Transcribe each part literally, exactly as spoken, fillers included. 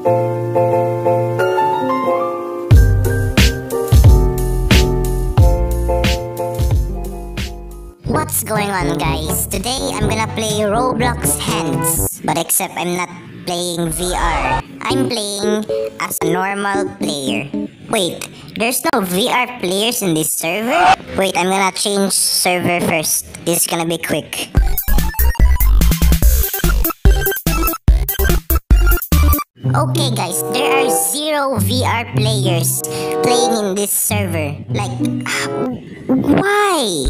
What's going on, guys? Today I'm gonna play Roblox Hands, but except I'm not playing V R. I'm playing as a normal player. Wait, there's no V R players in this server? Wait, I'm gonna change server first. This is gonna be quick. Okay guys, there are zero V R players playing in this server. Like, why?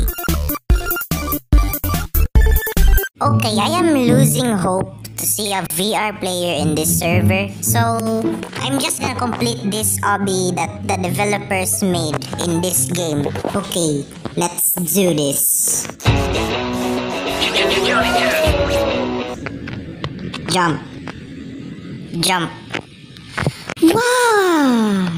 Okay, I am losing hope to see a V R player in this server. So, I'm just gonna complete this obby that the developers made in this game. Okay, let's do this. Jump. Jump. Wow!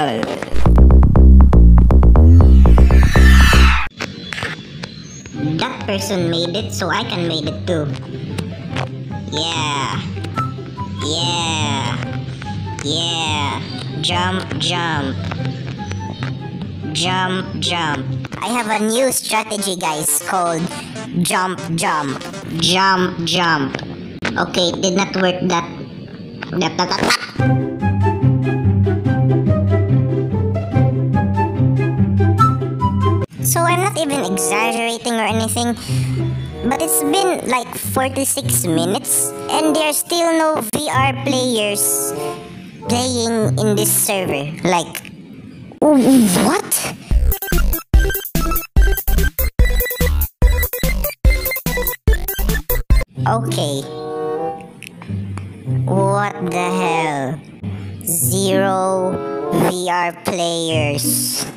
That person made it, so I can make it too. Yeah. Yeah. Yeah. Jump, jump. Jump, jump. I have a new strategy, guys, called jump, jump. Jump, jump. Okay, it did not work that. that, that, that. So I'm not even exaggerating or anything, but it's been like forty-six minutes and there are still no V R players playing in this server. Like, what? Okay. What the hell? Zero V R players.